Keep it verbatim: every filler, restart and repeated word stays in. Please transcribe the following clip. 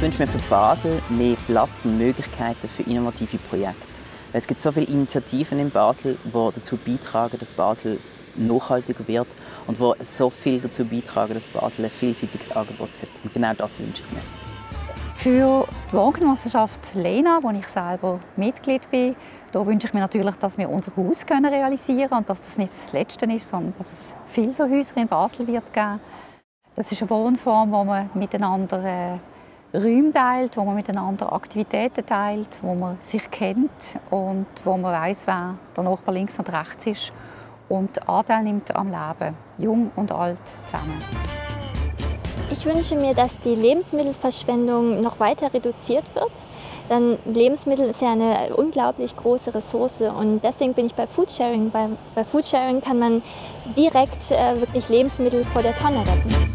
wünsche mir für Basel mehr Platz und Möglichkeiten für innovative Projekte. Es gibt so viele Initiativen in Basel, die dazu beitragen, dass Basel nachhaltiger wird und die so viel dazu beitragen, dass Basel ein vielseitiges Angebot hat. Und genau das wünsche ich mir. Für die Wohngenossenschaft Lena, wo ich selber Mitglied bin, da wünsche ich mir natürlich, dass wir unser Haus realisieren können und dass das nicht das Letzte ist, sondern dass es viele so Häuser in Basel wird geben. Das ist eine Wohnform, wo man miteinander äh, Räume teilt, wo man miteinander Aktivitäten teilt, wo man sich kennt und wo man weiss, wer der Nachbar links und rechts ist und Anteil nimmt am Leben, jung und alt zusammen. Ich wünsche mir, dass die Lebensmittelverschwendung noch weiter reduziert wird. Denn Lebensmittel ist ja eine unglaublich große Ressource und deswegen bin ich bei Foodsharing. Bei, bei Foodsharing kann man direkt äh, wirklich Lebensmittel vor der Tonne retten.